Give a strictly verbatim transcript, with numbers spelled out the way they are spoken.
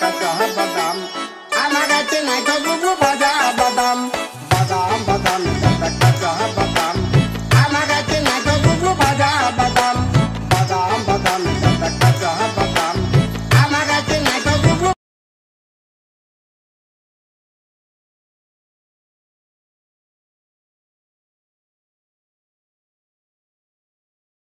kata badam. Anak kecil naik ke bubur pada badam.